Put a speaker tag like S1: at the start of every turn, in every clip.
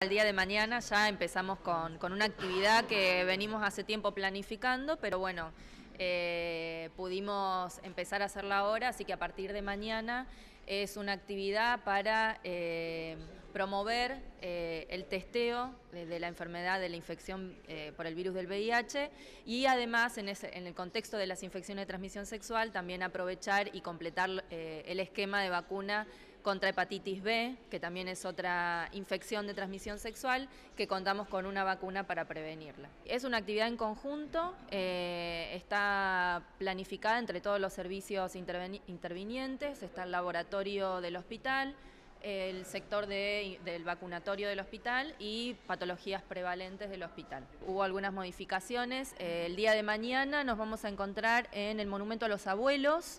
S1: El día de mañana ya empezamos con una actividad que venimos hace tiempo planificando, pero bueno, pudimos empezar a hacerla ahora, así que a partir de mañana es una actividad para promover el testeo de la enfermedad, de la infección por el virus del VIH, y además en el contexto de las infecciones de transmisión sexual también aprovechar y completar el esquema de vacuna contra hepatitis B, que también es otra infección de transmisión sexual, que contamos con una vacuna para prevenirla. Es una actividad en conjunto, está planificada entre todos los servicios intervinientes, está el laboratorio del hospital, el sector del vacunatorio del hospital y patologías prevalentes del hospital. Hubo algunas modificaciones. El día de mañana nos vamos a encontrar en el Monumento a los Abuelos.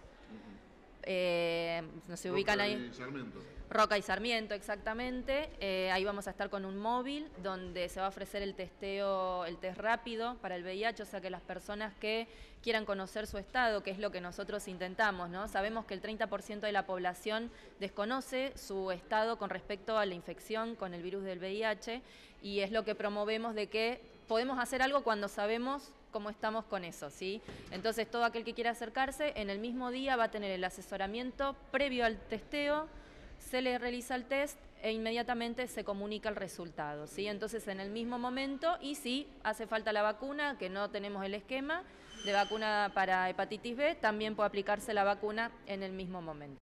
S1: No se ubican ahí. Roca y Sarmiento, exactamente. Ahí vamos a estar con un móvil donde se va a ofrecer el test rápido para el VIH, o sea que las personas que quieran conocer su estado, que es lo que nosotros intentamos, ¿no? Sabemos que el 30% de la población desconoce su estado con respecto a la infección con el virus del VIH, y es lo que promovemos, de que podemos hacer algo cuando sabemos cómo estamos con eso, ¿sí? Entonces todo aquel que quiera acercarse en el mismo día va a tener el asesoramiento previo al testeo, se le realiza el test e inmediatamente se comunica el resultado, ¿sí? Entonces en el mismo momento, y si hace falta la vacuna, que no tenemos el esquema de vacuna para hepatitis B, también puede aplicarse la vacuna en el mismo momento.